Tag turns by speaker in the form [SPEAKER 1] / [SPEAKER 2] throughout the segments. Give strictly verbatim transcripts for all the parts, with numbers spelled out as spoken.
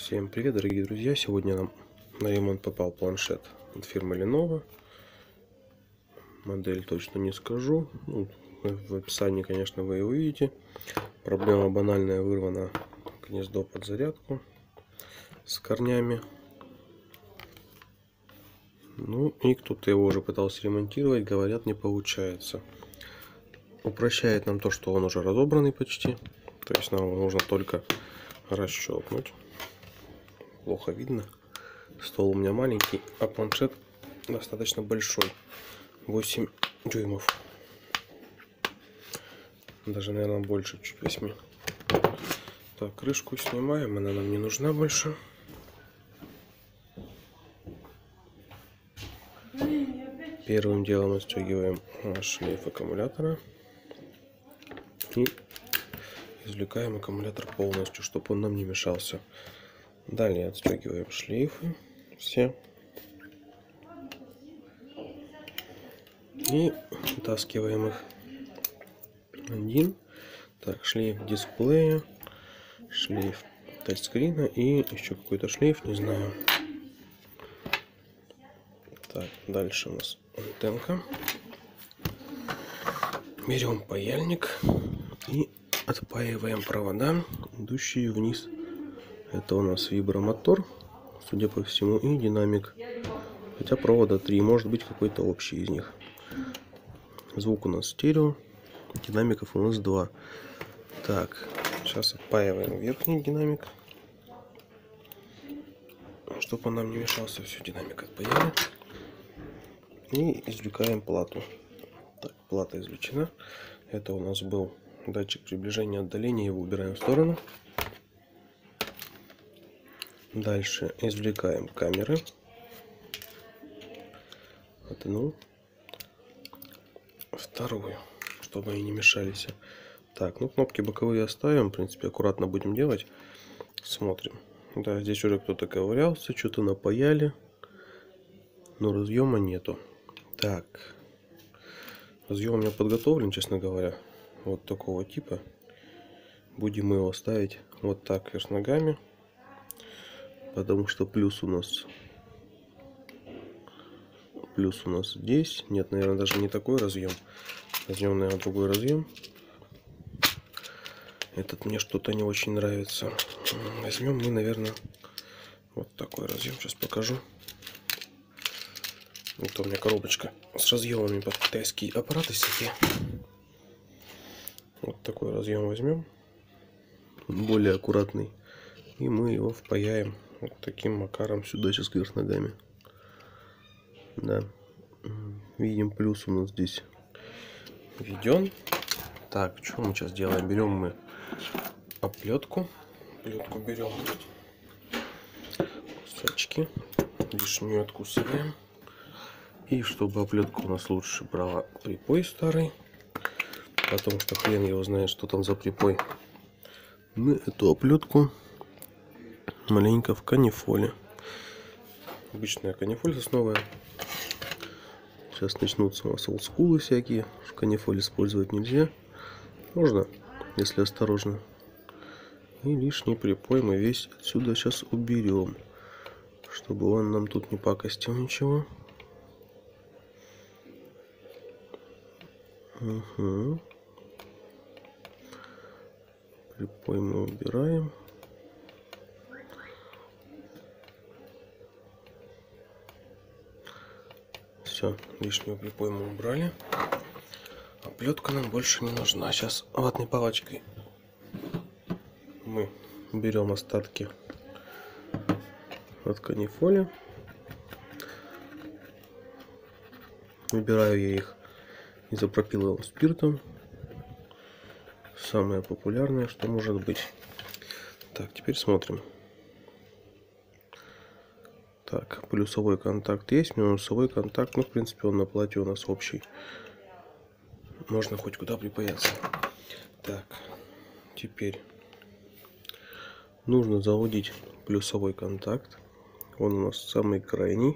[SPEAKER 1] Всем привет, дорогие друзья! Сегодня нам на ремонт попал планшет от фирмы Lenovo. Модель точно не скажу. Ну, в описании, конечно, вы и увидите. Проблема банальная: вырвано гнездо под зарядку с корнями. Ну и кто-то его уже пытался ремонтировать, говорят, не получается. Упрощает нам то, что он уже разобранный почти. То есть нам нужно только расщелкнуть. Плохо видно. Стол у меня маленький, а планшет достаточно большой. восемь дюймов. Даже, наверное, больше, чуть восемь. Так, крышку снимаем, она нам не нужна больше. Первым делом отстегиваем шлейф аккумулятора и извлекаем аккумулятор полностью, чтобы он нам не мешался. Далее отстегиваем шлейфы все и вытаскиваем их. Один. Так, шлейф дисплея, шлейф тачскрина и еще какой-то шлейф, не знаю. Так, дальше у нас антенка. Берем паяльник и отпаиваем провода, идущие вниз. Это у нас вибромотор, судя по всему, и динамик. Хотя провода три, может быть какой-то общий из них. Звук у нас стерео, динамиков у нас два. Так, сейчас отпаиваем верхний динамик, чтобы он нам не мешался. Все, динамик отпаяли. И извлекаем плату. Так, плата извлечена. Это у нас был датчик приближения и отдаления, его убираем в сторону. Дальше извлекаем камеры. Одну, вторую, чтобы они не мешались. Так, ну кнопки боковые оставим, в принципе, аккуратно будем делать. Смотрим. Да, здесь уже кто-то ковырялся, что-то напаяли, но разъема нету. Так, разъем у меня подготовлен, честно говоря, вот такого типа. Будем мы его ставить вот так вверх ногами, потому что плюс у нас плюс у нас здесь. Нет, наверное, даже не такой разъем. Возьмем, наверное, другой разъем. Этот мне что-то не очень нравится. Возьмем мы, наверное, вот такой разъем. Сейчас покажу. Это у меня коробочка с разъемами под китайские аппараты всякие. Вот такой разъем возьмем, более аккуратный, и мы его впаяем вот таким макаром сюда, сейчас вверх ногами. Да, видим, плюс у нас здесь введен. Так, что мы сейчас делаем? Берем мы оплетку, оплетку берем кусочки, лишнюю откусываем. И чтобы оплетка у нас лучше брала припой старый, потому что хрен его знает, что там за припой, мы эту оплетку маленько в канифоле. Обычная канифоль сосновая. Сейчас начнутся у нас олдскулы всякие. В канифоль использовать нельзя. Можно, если осторожно. И лишний припой мы весь отсюда сейчас уберем, чтобы он нам тут не пакостил ничего. Угу. Припой мы убираем. Все, лишнюю припой мы убрали. Оплетка нам больше не нужна. Сейчас ватной палочкой мы берем остатки от канифоли. Выбираю я их изопропиловым спиртом. Самое популярное, что может быть. Так, теперь смотрим. Так, плюсовой контакт есть, минусовой контакт. Ну, в принципе, он на плате у нас общий. Можно хоть куда припаяться. Так, теперь нужно заводить плюсовой контакт. Он у нас самый крайний.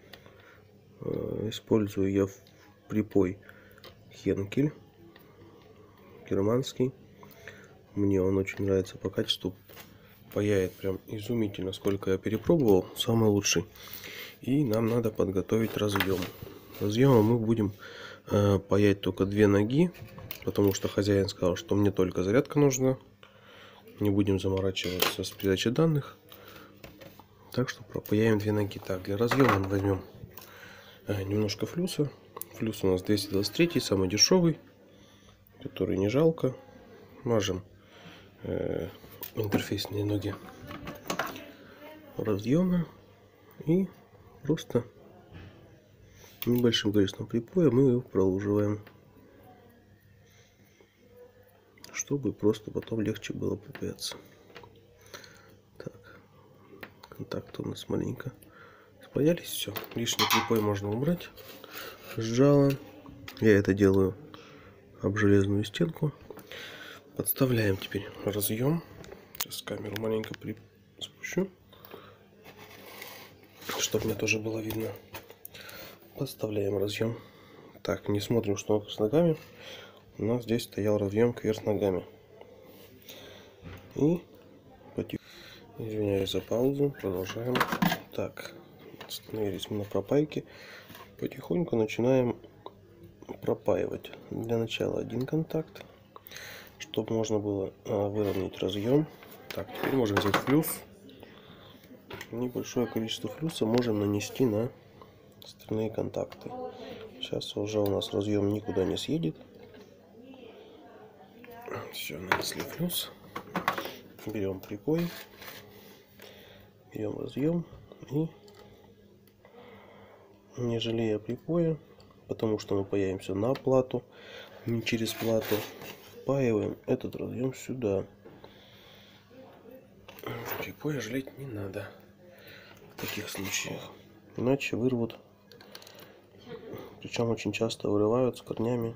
[SPEAKER 1] Использую я припой Хенкель, германский. Мне он очень нравится по качеству. паяет прям изумительно, сколько я перепробовал, самый лучший. И нам надо подготовить разъем. Разъемом мы будем э, паять только две ноги, потому что хозяин сказал, что мне только зарядка нужна. Не будем заморачиваться с передачей данных. Так что пропаяем две ноги. Так, для разъема мы возьмем э, немножко флюса. Флюс у нас двести двадцать три, самый дешевый, который не жалко. Мажем э, интерфейсные ноги разъема и просто небольшим количеством припоя мы его проуживаем, чтобы просто потом легче было припаяться. Так, контакты у нас маленько спаялись, все, лишний припой можно убрать. Сжало, я это делаю об железную стенку. Подставляем теперь разъем. Сейчас камеру маленько при... спущу, чтобы мне тоже было видно. Подставляем разъем. Так, не смотрим, что с ногами. У нас здесь стоял разъем кверх ногами. И потихоньку, извиняюсь за паузу, продолжаем. Так, остановились мы на пропайке. Потихоньку начинаем пропаивать. Для начала один контакт, чтобы можно было выровнять разъем. Так, теперь можем взять флюс. Небольшое количество флюса можем нанести на остальные контакты. Сейчас уже у нас разъем никуда не съедет. Все, нанесли флюс. Берем припой, берем разъем и, не жалея припоя, потому что мы паяемся на плату, не через плату, впаиваем этот разъем сюда. Припоя жалеть не надо в таких случаях, иначе вырвут, причем очень часто вырывают с корнями.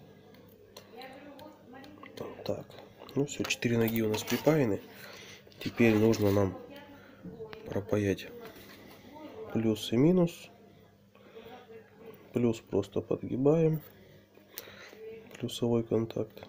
[SPEAKER 1] Так, ну все, четыре ноги у нас припаяны. Теперь нужно нам пропаять плюс и минус. Плюс просто подгибаем, плюсовой контакт.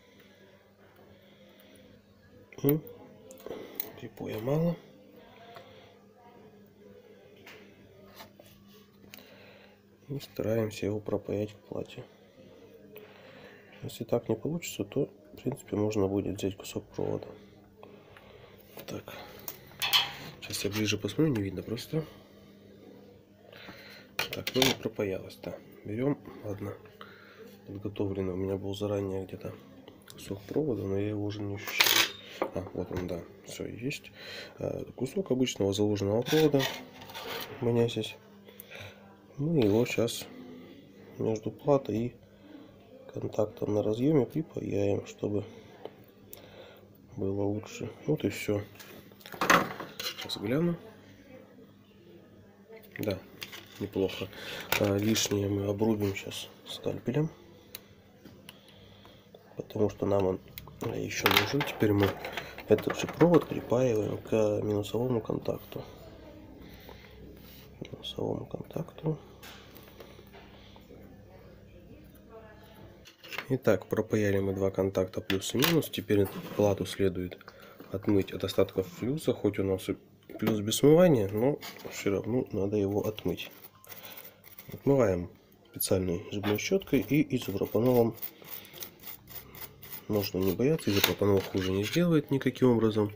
[SPEAKER 1] И припоя мало. И стараемся его пропаять в плате. Если так не получится, то в принципе можно будет взять кусок провода. Так, сейчас я ближе посмотрю, не видно просто. Так, ну не пропаялось, да. Берем, ладно, подготовленный у меня был заранее где-то кусок провода, но я его уже не ощущаю. А, вот он, да, все есть. А, кусок обычного заложенного провода у меня здесь. Мы его сейчас между платой и контактом на разъеме припаяем, чтобы было лучше. Вот и все. Сейчас гляну. Да, неплохо. А, лишнее мы обрубим сейчас скальпелем, потому что нам он еще нужен. Теперь мы этот же провод припаиваем к минусовому контакту. Минусовому контакту. Итак, пропаяли мы два контакта плюс и минус. Теперь плату следует отмыть от остатков флюса, хоть у нас и плюс без смывания, но все равно надо его отмыть. Отмываем специальной зубной щеткой и изопропанолом. Нужно не бояться, изопропанол хуже не сделает никаким образом.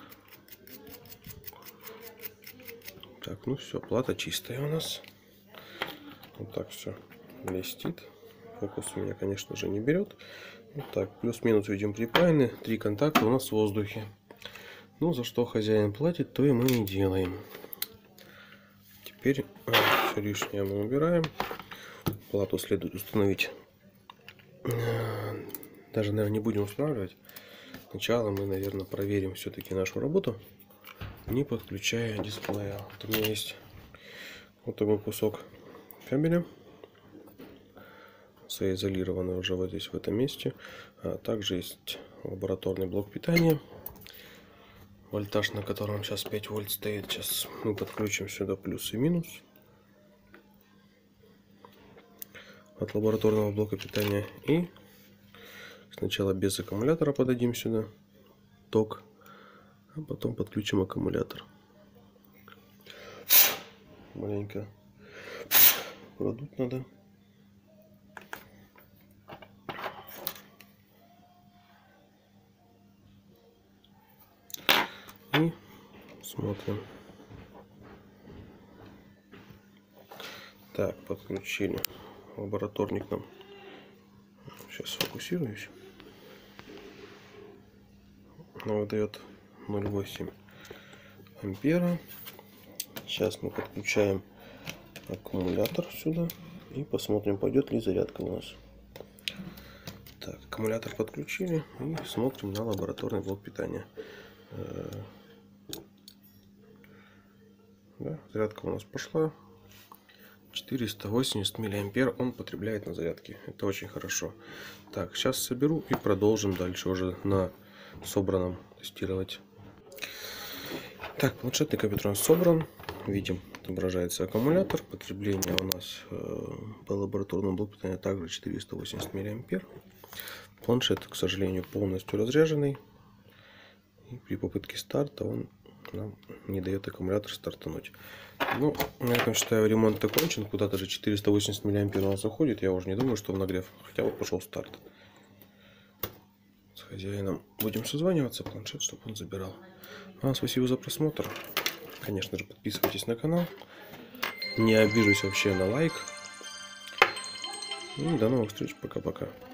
[SPEAKER 1] Так, ну все, плата чистая у нас. Вот так все блестит. Фокус у меня, конечно же, не берет. Вот так, плюс-минус видим припаяны. Три контакта у нас в воздухе. Ну, за что хозяин платит, то и мы и делаем. Теперь а, все лишнее мы убираем. Плату следует установить. Даже, наверное, не будем устанавливать. Сначала мы, наверное, проверим все-таки нашу работу, не подключая дисплея. Вот у меня есть вот такой кусок кабеля, соизолированный уже вот здесь, в этом месте. А также есть лабораторный блок питания, вольтаж на котором сейчас пять вольт стоит. Сейчас мы подключим сюда плюс и минус от лабораторного блока питания. И сначала без аккумулятора подадим сюда ток А потом подключим аккумулятор. Маленько продуть надо. И смотрим. Так, подключили. Лабораторник нам. Сейчас сфокусируюсь. Выдает ноль целых восемь ампера. Сейчас мы подключаем аккумулятор сюда и посмотрим, пойдет ли зарядка у нас. Так, аккумулятор подключили и смотрим на лабораторный блок питания. Да, зарядка у нас пошла. четыреста восемьдесят миллиампер он потребляет на зарядке. Это очень хорошо. Так, сейчас соберу и продолжим дальше уже на собранном тестировать. Так, планшетный компьютер у нас собран. Видим, отображается аккумулятор. Потребление у нас э, по лабораторному блоку питания также четыреста восемьдесят миллиампер. Планшет, к сожалению, полностью разряженный. И при попытке старта он нам не дает аккумулятор стартануть. Ну, на этом, считаю, ремонт окончен. Куда-то же четыреста восемьдесят миллиампер у нас уходит. Я уже не думаю, что в нагрев. Хотя вот пошел старт. С хозяином будем созваниваться, планшет, чтобы он забирал. Вам спасибо за просмотр. Конечно же, подписывайтесь на канал. Не обижусь вообще на лайк. И до новых встреч. Пока-пока.